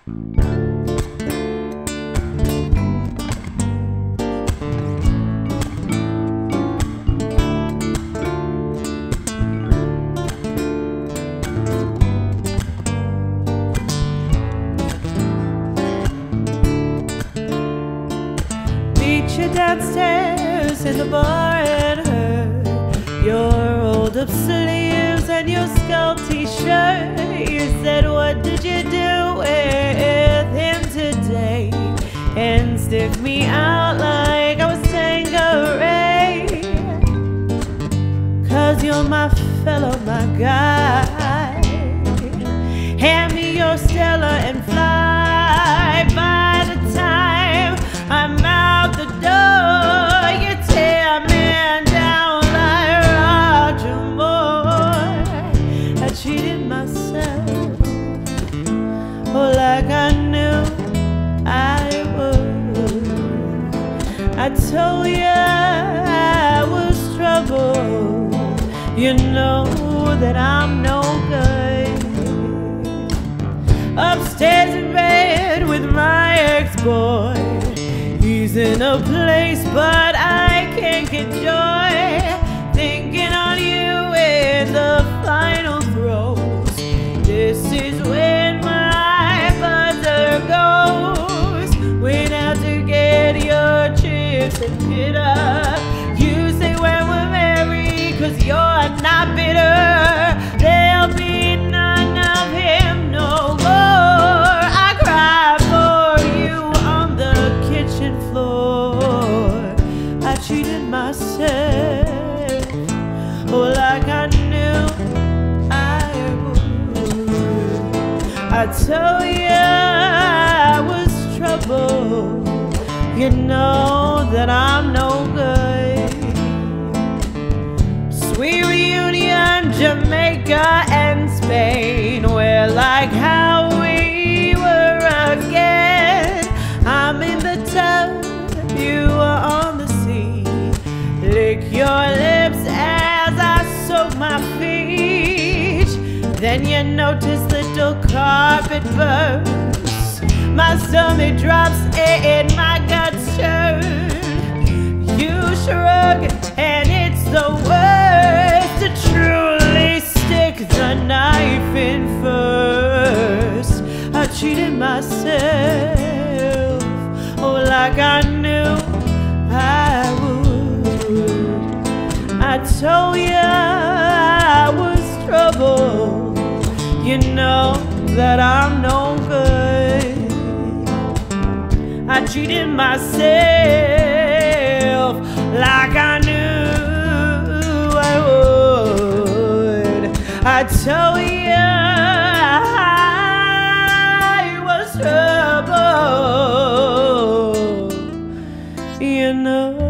You downstairs in the bar and heard your old up sleeves and your skull t-shirt. You said, what did you do with him today? And stick me out like I was Tanqueray. 'Cause you're my fellow, my guy. Hand me your Stella and fly. By the time I'm out the door, you tear me down like Roger Moore. I cheated myself, oh, like I knew I would. I told you I was trouble. You know that I'm no good. Upstairs in bed with my ex-boy. He's in a place, but I can't get joy. Thinking on you in the final throes. This is when my buzzer goes. Went out to get your chips and get up. You say when we're married, 'cause you're not bitter. There'll be none of him no more. I cry for you on the kitchen floor. I cheated myself, oh, like I knew I would. I told you I was trouble. You know that I'm no good. Sweet reunion, Jamaica and Spain. We're like how we were again. I'm in the tub, you are on the sea. Lick your lips as I soak my feet. Then you notice little carpet burns. My stomach drops and my guts turn. You shrug and it's the worst to truly stick the knife in first. I cheated myself, oh, like I knew I would. I told you I was trouble. You know that I'm no good. I cheated myself like I knew I would. I told you I was trouble. You know